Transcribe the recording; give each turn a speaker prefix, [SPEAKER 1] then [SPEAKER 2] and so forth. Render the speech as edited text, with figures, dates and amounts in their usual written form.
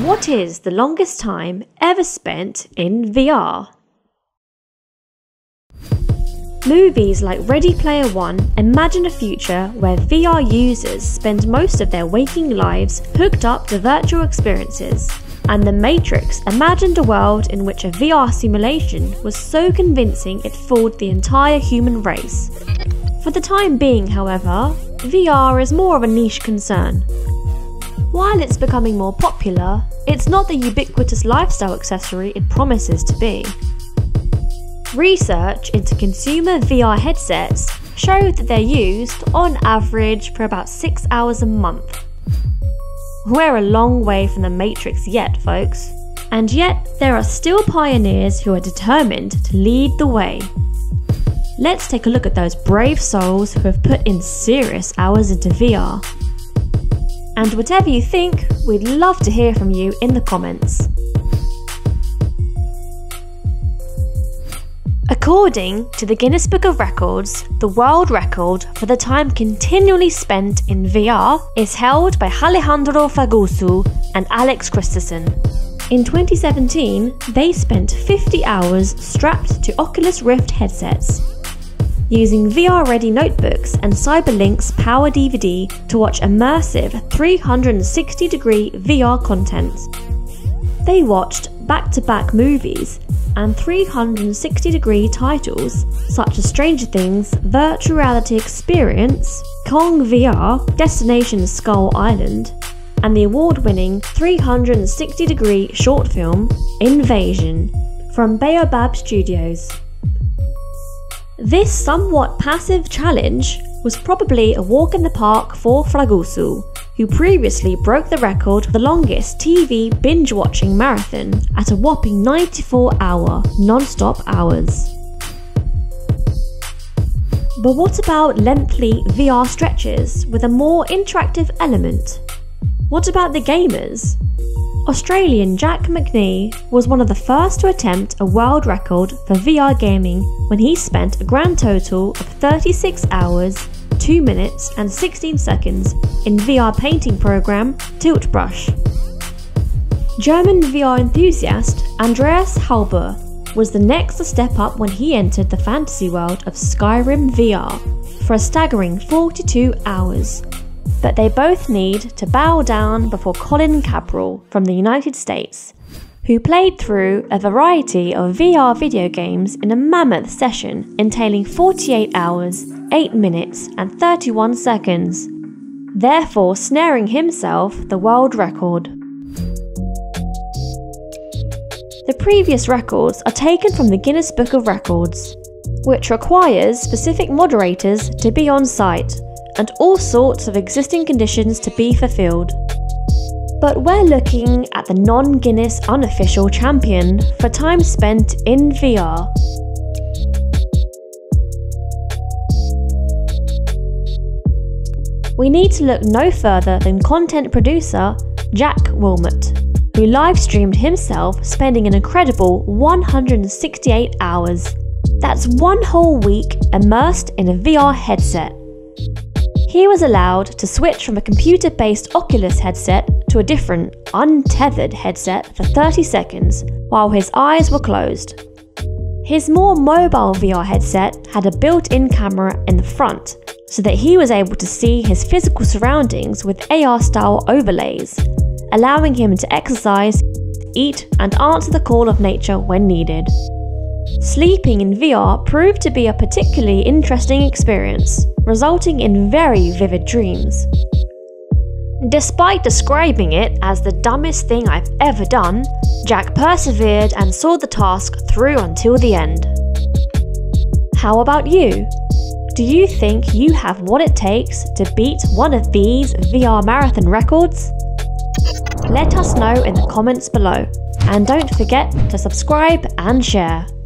[SPEAKER 1] What is the longest time ever spent in VR? Movies like Ready Player One imagine a future where VR users spend most of their waking lives hooked up to virtual experiences, and The Matrix imagined a world in which a VR simulation was so convincing it fooled the entire human race. For the time being, however, VR is more of a niche concern. While it's becoming more popular, it's not the ubiquitous lifestyle accessory it promises to be. Research into consumer VR headsets showed that they're used, on average, for about 6 hours a month. We're a long way from the Matrix yet, folks. And yet, there are still pioneers who are determined to lead the way. Let's take a look at those brave souls who have put in serious hours into VR. And whatever you think, we'd love to hear from you in the comments. According to the Guinness Book of Records, the world record for the time continually spent in VR is held by Alejandro Fragoso and Alex Christensen. In 2017, they spent 50 hours strapped to Oculus Rift headsets, using VR-ready notebooks and Cyberlink's Power DVD to watch immersive 360-degree VR content. They watched back-to-back movies and 360-degree titles such as Stranger Things, Virtual Reality Experience, Kong VR, Destination Skull Island, and the award-winning 360-degree short film Invasion from Baobab Studios. This somewhat passive challenge was probably a walk in the park for Fragoso, who previously broke the record for the longest TV binge-watching marathon at a whopping 94-hour non-stop hours. But what about lengthy VR stretches with a more interactive element? What about the gamers? Australian Jack McNee was one of the first to attempt a world record for VR gaming when he spent a grand total of 36 hours, 2 minutes and 16 seconds in VR painting program Tiltbrush. German VR enthusiast Andreas Halber was the next to step up when he entered the fantasy world of Skyrim VR for a staggering 42 hours. But they both need to bow down before Colin Cabral from the United States, who played through a variety of VR video games in a mammoth session entailing 48 hours, 8 minutes and 31 seconds, therefore snaring himself the world record. The previous records are taken from the Guinness Book of Records, which requires specific moderators to be on site and all sorts of existing conditions to be fulfilled. But we're looking at the non-Guinness unofficial champion for time spent in VR. We need to look no further than content producer Jack Wilmot, who live-streamed himself spending an incredible 168 hours. That's one whole week immersed in a VR headset. He was allowed to switch from a computer-based Oculus headset to a different, untethered headset for 30 seconds while his eyes were closed. His more mobile VR headset had a built-in camera in the front so that he was able to see his physical surroundings with AR-style overlays, allowing him to exercise, eat and answer the call of nature when needed. Sleeping in VR proved to be a particularly interesting experience, resulting in very vivid dreams. Despite describing it as the dumbest thing I've ever done, Jack persevered and saw the task through until the end. How about you? Do you think you have what it takes to beat one of these VR marathon records? Let us know in the comments below, and don't forget to subscribe and share.